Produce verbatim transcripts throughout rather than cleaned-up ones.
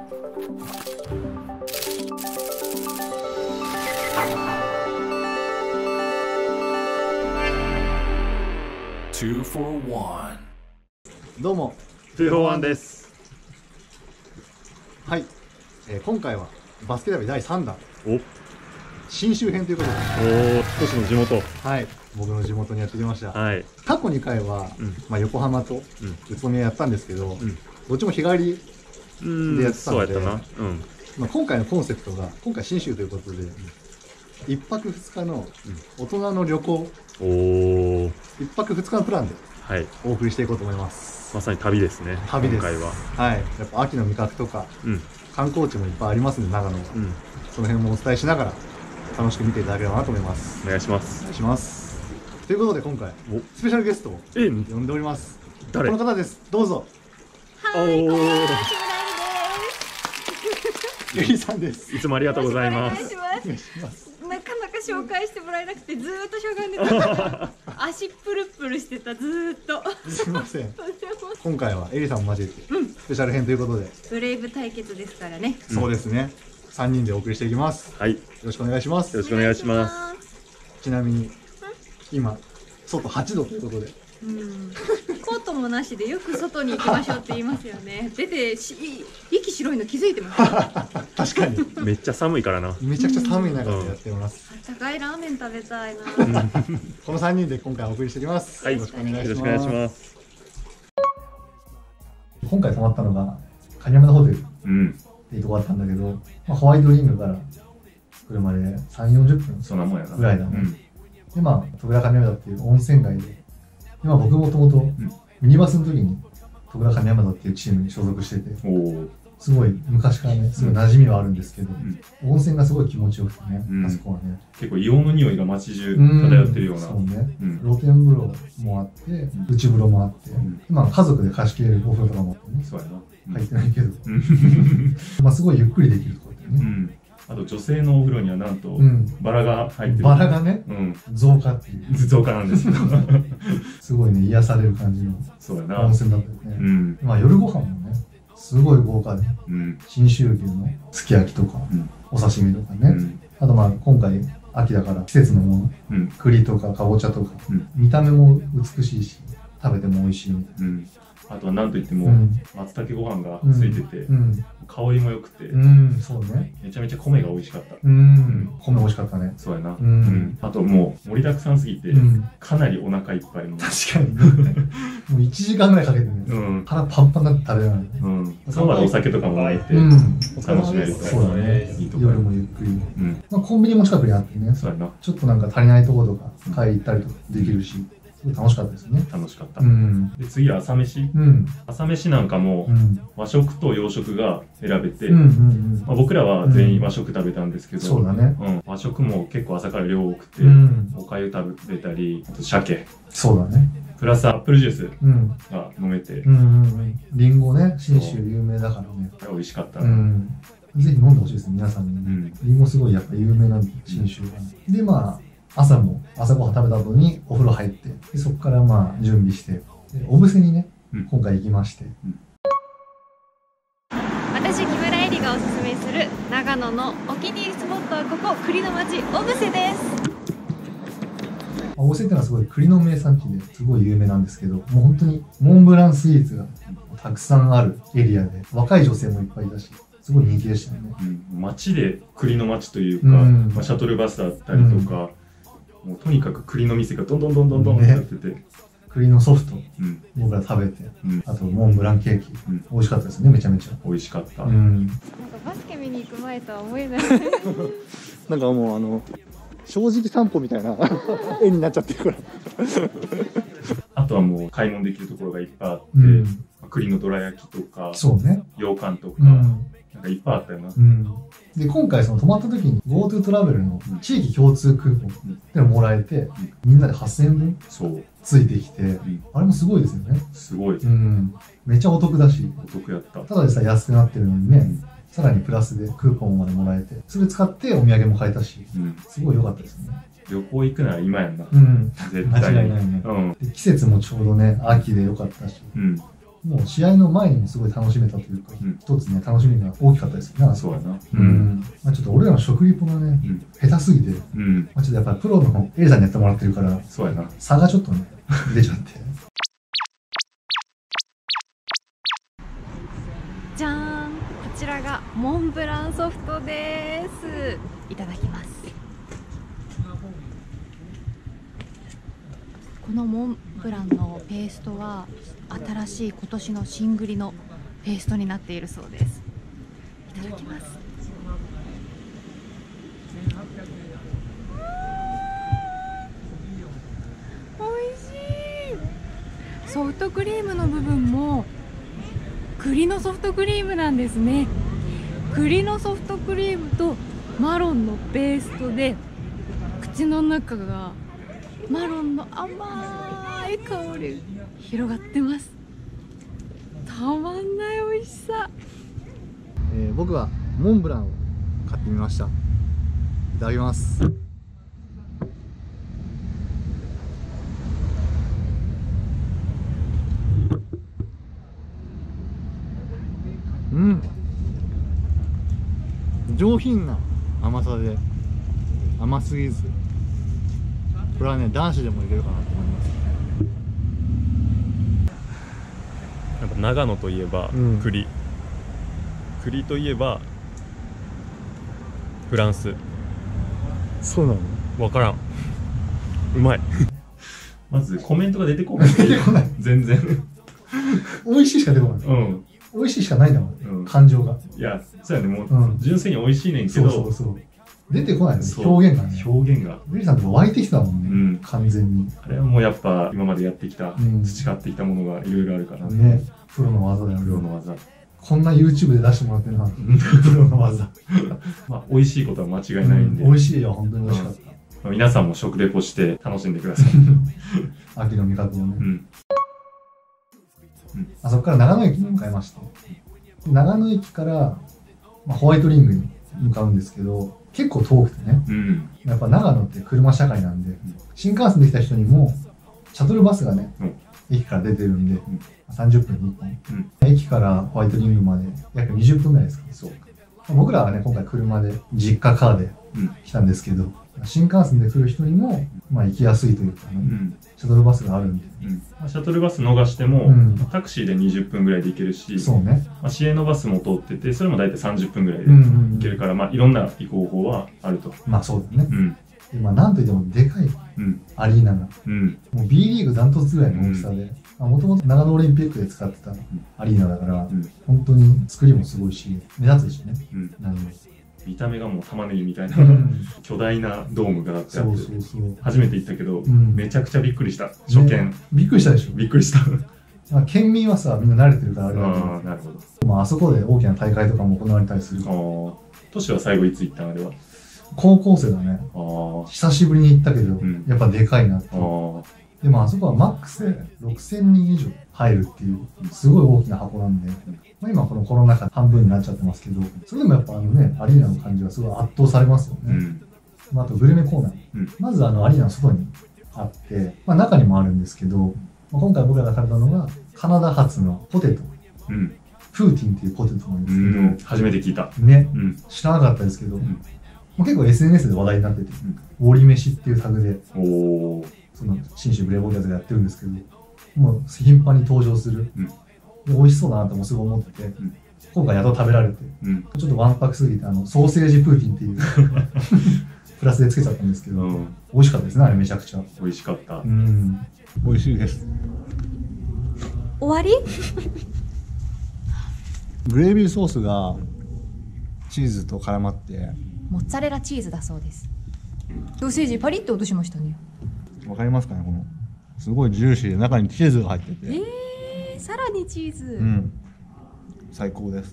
どうもツーフォーワンです。 はい、えー、今回はバスケ旅だいさんだんお新州編ということで、 おお、少しの地元、 はい、僕の地元にやってきました。 はい、 過去にかいは、うん、まあ、横浜と宇都宮やったんですけど、うん、どっちも日帰りでやってたので、うん、まあ、今回のコンセプトが今回新州ということで、いっぱくふつかの大人の旅行、うん、おいっぱくふつかのプランでお送りしていこうと思います。 まさに旅ですね。 旅です。 今回は、 はい、やっぱ秋の味覚とか、うん、観光地もいっぱいありますんで、長野は、うん、その辺もお伝えしながら楽しく見ていただければなと思います。 お願いします。 お願いします。ということで今回スペシャルゲストを呼んでおります。誰？この方です。どうぞ。 はい、こんにちは、 ゆりさんです。 いつもありがとうございます。 お願いします。なかなか紹介してもらえなくてずーっとしゃがんでた。足プルプルしてた、ずーっと。 すみません。今回はエリさんも交えてスペシャル編ということで、 ブレイブ対決ですからね。 そうですね。さんにんでお送りしていきます。 はい。よろしくお願いします。 よろしくお願いします。 ちなみに今外はちどということで。 うん、コートもなしでよく外に行きましょうって言いますよね。出てし息白いの気づいてます。 確かに。 めっちゃ寒いからな。 めちゃくちゃ寒い中でやってます。 あったかいラーメン食べたいな。 このさんにんで今回お送りしていきます。 はい、よろしくお願いします。 今回泊まったのがカニヤマダホテルっていうところだったんだけど、まあ、ホワイトリングから車でさんじゅうよんじゅっぷんぐらいだね。でまあ戸倉上山田っていう温泉街で、今僕もともとミニバスの時に戸倉上山田っていうチームに所属してて、すごい昔からねすごい馴染みはあるんですけど、温泉がすごい気持ちよくてね、あそこはね結構硫黄の匂いが街中漂ってるような、 そうね、露天風呂もあって内風呂もあって、今家族で貸し切れるお風呂とかもあってね、そうやな、入ってないけどまあすごいゆっくりできるところだよね。 あと女性のお風呂にはなんとバラが入ってる。 バラがね、増加っていう。 増加なんですけどすごいね癒される感じの温泉だったよね。まあ夜ご飯もねすごい豪華で、信州牛のすき焼きとかお刺身とかね、あとまあ今回秋だから季節のもの、栗とかかぼちゃとか、見た目も美しいし食べても美味しいみたいな。 あとは何といっても松茸ご飯がついてて香りも良くて、 そうね、 めちゃめちゃ米が美味しかった。 米美味しかったね。 そうやな。あともう盛りだくさんすぎてかなりお腹いっぱいの。 確かにもういちじかんぐらいかけてね腹パンパンになって食べられる。 その場でお酒とかも入って楽しめる。 そうだね、夜もゆっくり。コンビニも近くにあってね、ちょっとなんか足りないところとか買い行ったりとかできるし、すごい楽しかったですね。 楽しかった。で次は朝飯。朝飯なんかも和食と洋食が選べて、僕らは全員和食食べたんですけど、そうだね。和食も結構朝から量多くて、おかゆ食べたり、あと鮭。そうだね。プラスアップルジュースが飲めて。リンゴね、信州有名だからね。美味しかった。ぜひ飲んでほしいですね、皆さんに。リンゴすごいやっぱ有名なんで、信州が。でまあ朝も朝ごはん食べた後にお風呂入って、でそこからまあ準備して、小布施にね、うん、今回行きまして、うん、 私木村恵里がおすすめする長野のお気に入りスポットはここ栗の町小布施です。 小布施っていうのはすごい栗の名産地ですごい有名なんですけど、もう本当にモンブランスイーツがたくさんあるエリアで、若い女性もいっぱいいたし、すごい人気でしたよね。 うん、街で栗の町というか、うん、まあシャトルバスだったりとか、うん、もうとにかく栗の店がどんどんどんどんどんってなってて、ね、 栗のソフト、うん、僕ら食べて、うん、あとモンブランケーキ、うん、美味しかったですね、めちゃめちゃ美味しかった。 うん、なんかバスケ見に行く前とは思えないなんかもうあの正直散歩みたいな絵になっちゃってるからあとはもう買い物できるところがいっぱいあって、うん、栗のどら焼きとか、そうね、羊羹とか、うん、なんかいっぱいあったよな。うん、 で今回その泊まった時に GoTo トラベルの地域共通クーポンってのもらえて、うん、みんなではっせんえんぶんついてきて、うん、あれもすごいですよね。 すごい、 うん、めっちゃお得だし、 お得やった。 ただでさ安くなってるのにね、うん、さらにプラスでクーポンまでもらえて、それ使ってお土産も買えたし、うん、すごい良かったですね。 旅行行くなら今やんな。 うん、絶対間違いないね。うん、で季節もちょうどね秋で良かったし、うん、 もう試合の前にもすごい楽しめたというか、一つね、楽しみが大きかったですよね。 そうやな。 うん。まあちょっと俺らの食リポがね、下手すぎて、まあちょっとやっぱりプロの A さんにやってもらってるから、 そうやな。 差がちょっとね、出ちゃって。 じゃーん、こちらがモンブランソフトです。いただきます。このモンブランのペーストは新しい今年の新栗のペーストになっているそうです。いただきます。おいしい。ソフトクリームの部分も栗のソフトクリームなんですね。栗のソフトクリームとマロンのペーストで口の中がマロンの甘い香り広がってます。たまんない美味しさ。 えー、僕はモンブランを買ってみました。いただきます。うん、上品な甘さで甘すぎず、これはね男子でもいけるかなと思います。 やっぱ長野といえば栗、うん、栗といえばフランス。 そうなの？ 分からん。うまい。まずコメントが出てこない。 出てこない。 全然。 美味しいしか出てこない。うん。美味しいしかないんだもん、うん、感情が。 いや、そうやね、もう、うん、純粋に美味しいねんけど、 そうそうそう。出てこないね、表現がね。 表現が。 ベリーさんと湧いてきたもんね、うん、完全に。 あれはもうやっぱ、今までやってきた、うん、培ってきたものがいろいろあるからね。プロの技だよね。 プロの技。 こんな YouTube で出してもらってるな、プロの技。 まあ、美味しいことは間違いないんで。 うん、美味しいよ、本当に美味しかった。 うん、皆さんも食レポして楽しんでください。 秋の味覚をね。うん、あそこから長野駅に向かいました。長野駅から、まあ、ホワイトリングに向かうんですけど、結構遠くてね、うん、やっぱ長野って車社会なんで、うん、新幹線で来た人にもシャトルバスがね、うん、駅から出てるんで、うん、さんじゅっぷんにいっぽん、うん、駅からホワイトリングまで約にじゅっぷんぐらいですかね。そう、僕らはね今回車で実家カーで来たんですけど、うん、新幹線で来る人にも、まあ、行きやすいというかね、うん、シャトルバスがあるんで、 うんまあ、シャトルバス逃しても、うん、タクシーでにじゅっぷんぐらいで行けるし、 そうね、 まあ、市営のバスも通ってて、それも大体さんじゅっぷんぐらいで行けるから、まあ、いろんな行く方法はあると。 まあそうだね、うん、でまあ、なんといってもでかい、うん、アリーナが、うん、もう B リーグダントツぐらいの大きさで、もともと長野オリンピックで使ってたアリーナだから、うん、本当に作りもすごいし目立つしね、うん、何も見た目がもう玉ねぎみたいな巨大なドームがあって初めて行ったけど、うん、めちゃくちゃびっくりした。初見、ね、 びっくりしたでしょ。 びっくりした。 まあ県民はさみんな慣れてるからあれだけど、 あ、なるほど。 まああそこで大きな大会とかも行われたりする。 都市は最後いつ行ったの？あれは高校生だね。あ、久しぶりに行ったけど、うん、やっぱでかいなって。でもあそこはマックスでろくせんにん以上入るっていうすごい大きな箱なんで、まあ、今このコロナ禍半分になっちゃってますけど、それでもやっぱあのねアリーナの感じがすごい圧倒されますよね。うん、まあ、あとグルメコーナー、うん、まずあのアリーナの外にあって、まあ、中にもあるんですけど、まあ、今回僕らが食べたのがカナダ発のポテト、うん、プーティンっていうポテトなんですけど、うん、 初めて聞いたね、うん、知らなかったですけど、うん、結構 エスエヌエス で話題になってて、うん、ウォリ飯っていうタグでおその信州ブレイボーキャズがやってるんですけど、もう頻繁に登場する、うん、で美味しそうだなともすごい思ってて、うん、今回やっと食べられて、うん、ちょっとわんぱくすぎてあのソーセージプーティンっていうプラスでつけちゃったんですけど、うん、美味しかったですね。あれめちゃくちゃ美味しかった。 うん、美味しいです。 終わり？ グレービーソースがチーズと絡まってモッツァレラチーズだそうです。ソーセージパリッと落としましたね。 わかりますかね、このすごいジューシーで中にチーズが入ってて、 えー、さらにチーズ、 うん、最高です。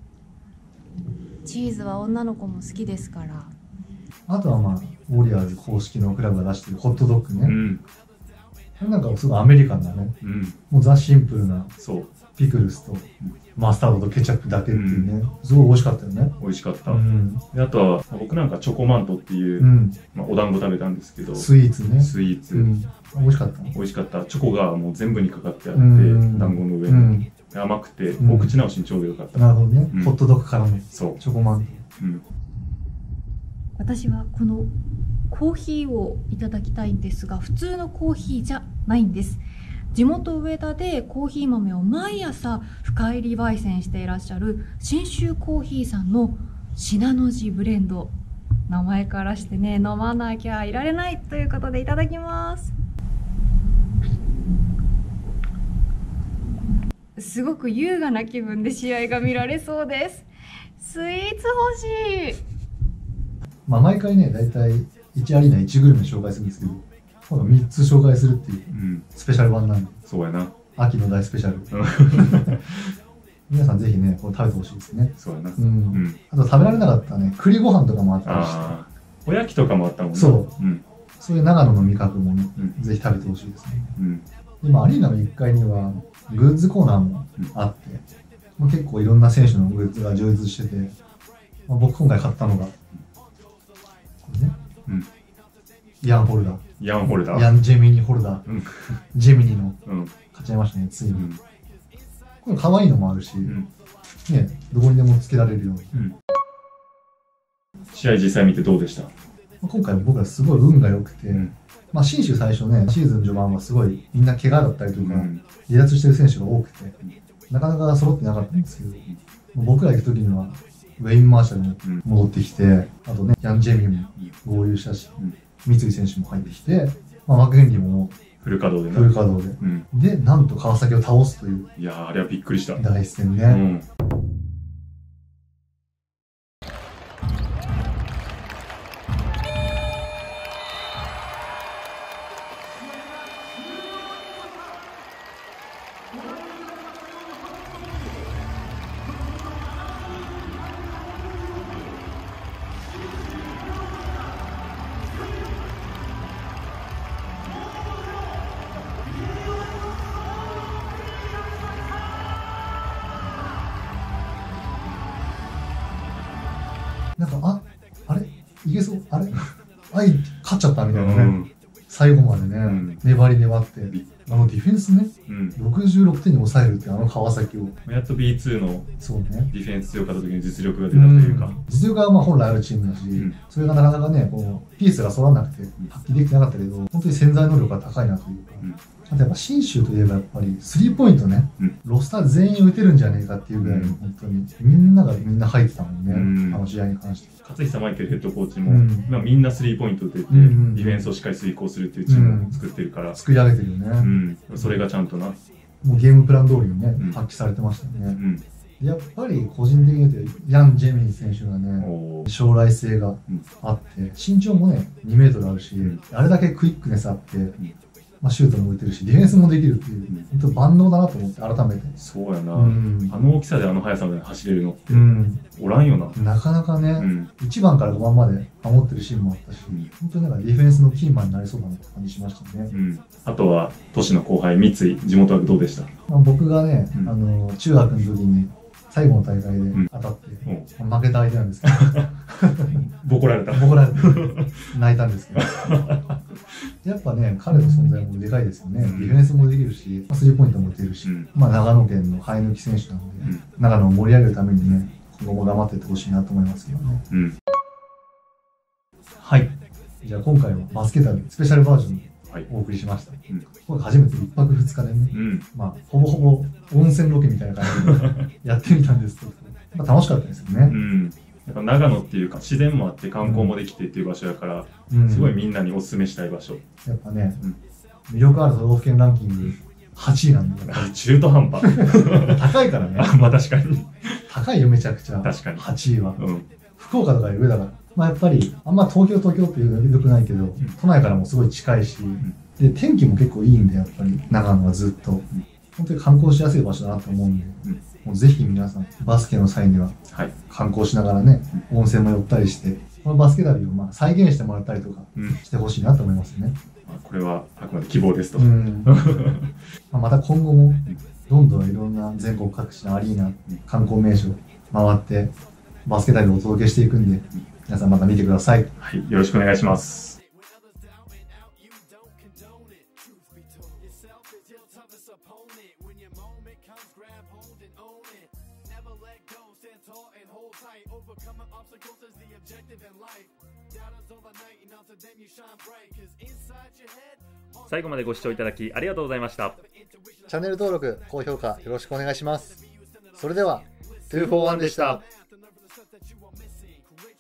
チーズは女の子も好きですから。 あとはまあウォリアーズ公式のクラブが出してるホットドッグね、うん、これなんかすごいアメリカンだね、うん、もうザ・シンプルなそうピクルスとマスタードとケチャップだけっていうね、うん、すごい美味しかったよね。 美味しかった、うん、であとは僕なんかチョコマントっていう、うん、まあ、お団子食べたんですけど、 スイーツね、 スイーツ、うん、 美味しかった。 美味しかった。チョコがもう全部にかかってあって、うん、団子の上に、うん、 甘くて、お口直しにちょうどよかった。 なるほどね。ホットドッグからのチョコマント。 私はこのコーヒーをいただきたいんですが、普通のコーヒーじゃないんです。地元上田でコーヒー豆を毎朝深入り焙煎していらっしゃる信州コーヒーさんの信濃路ブレンド。名前からしてね、飲まなきゃいられないということでいただきます。すごく優雅な気分で試合が見られそうです。スイーツ欲しい。 まあ毎回ね、だいたいいちアリーナいちグルメ紹介するんですけど、今度みっつ紹介するっていうスペシャル版なんで、 そうやな。 秋の大スペシャル。皆さんぜひね、これ食べてほしいですね。 そうやな。 うん。あと食べられなかったね、栗ご飯とかもあったりして。 おやきとかもあったもんね。 そう。そういう長野の味覚もね、ぜひ食べてほしいですね。今、アリーナのいっかいにはグッズコーナーもあって、結構いろんな選手のグッズが充実してて、僕今回買ったのが、これね。ヤンホルダー。 ヤンホルダー。 ヤンジェミニホルダー。ジェミニの。買っちゃいましたね、ついに。これ可愛いのもあるし、ね、どこにでもつけられるように。 試合実際見てどうでした？ 今回僕らすごい運が良くて、まあ信州最初ね、シーズン序盤はすごいみんな怪我だったりとか、離脱してる選手が多くて、なかなか揃ってなかったんですけど、僕ら行く時にはウェイン・マーシャルも戻ってきて、あとね、ヤン・ジェミンも合流したし、三井選手も入ってきて、まあ、マクヘンリーもフル稼働でフル稼働で、で、なんと川崎を倒すという。 いやー、あれはびっくりした。 大戦ね。なんか、あ、あれいけそう、あれあい、勝っちゃったみたいなね。うん、最後までね、うん、粘り粘って、あのディフェンスね、うん、ろくじゅうろくてんに抑えるってあの川崎を。 やっと ビーツー のディフェンス強かった時に実力が出たというか。うん、 実力はまあ本来あるチームだし、うん、それがなかなかね、こう、ピースが揃わなくて発揮できてなかったけど、本当に潜在能力が高いなというか。うん、あとやっぱ信州といえばやっぱりスリーポイントね、うん、ロスター全員打てるんじゃねえかっていうぐらいの本当にみんながみんな入ってたもんね、うん、あの試合に関して。 勝久マイケルヘッドコーチも、うん、まあみんなスリーポイント打てて、うん、ディフェンスをしっかり遂行するっていうチームを作ってるから、うん、 作り上げてるよね、 うん、それがちゃんとなもうゲームプラン通りにね、うん、発揮されてましたよね、うん、やっぱり個人的に言うとヤン・ジェミン選手がね将来性があって、身長もねにメートルあるし、うん、あれだけクイックネスあって、うんまあシュートも打てるし、ディフェンスもできるっていう、うん、本当万能だなと思って、改めて。 そうやな、うん、あの大きさであの速さで走れるのって、うん、おらんよな。 なかなかね、うん、いちばんからごばんまで守ってるシーンもあったし、うん、本当になんかディフェンスのキーマンになりそうだなって感じしましたね。 うん、あとは、都市の後輩、三井、地元はどうでした？ まあ僕がね、うん、あの中学の時に、最後の大会で当たって、うん、負けた相手なんですけど、 ボコられた。 ボコられて、泣いたんですけど。やっぱね、彼の存在もでかいですよね。うん、ディフェンスもできるし、スリーポイントも打てるし、うん、まあ長野県の生え抜き選手なので、うん、長野を盛り上げるためにね、今後も頑張っていってほしいなと思いますけどね。うん、はい。じゃあ今回はバスケ旅スペシャルバージョンをお送りしました。はいうん、これ初めていっぱくふつかでね、うん、まあほぼほぼ温泉ロケみたいな感じでやってみたんですけど、まあ楽しかったですよね。うんやっぱ長野っていうか自然もあって観光もできてっていう場所やから、うん、すごいみんなにおすすめしたい場所。 やっぱね、うん、魅力ある都道府県ランキングはちいなんだから。中途半端。 高いからね。 まあ確かに。 高いよめちゃくちゃ。 確かに。 はちいは。うん、福岡とかより上だから。まあやっぱり、あんま東京東京っていうのはよくないけど、うん、都内からもすごい近いし、うん、で、天気も結構いいんで、やっぱり長野はずっと。うん本当に観光しやすい場所だなと思うんで、うん、もうぜひ皆さん、バスケの際には観光しながらね、はい、温泉も寄ったりして、このバスケ旅をまあ再現してもらったりとかしてほしいなと思いますね。 うん、これはあくまで希望ですと。うん、 また今後もどんどんいろんな全国各地のアリーナ、観光名所回ってバスケ旅をお届けしていくんで、皆さんまた見てください。 はい、よろしくお願いします。Opponent when your moment comes grab hold 最後までご視聴いただきありがとうございました。 チャンネル登録、高評価よろしくお願いします。それでは、にフォーワンでした。